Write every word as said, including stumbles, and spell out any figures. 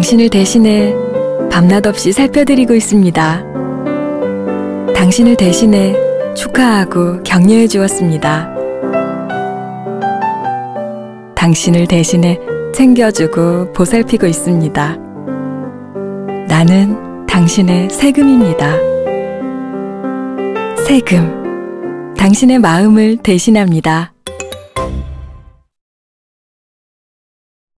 당신을 대신해 밤낮 없이 살펴드리고 있습니다. 당신을 대신해 축하하고 격려해 주었습니다. 당신을 대신해 챙겨주고 보살피고 있습니다. 나는 당신의 세금입니다. 세금, 당신의 마음을 대신합니다.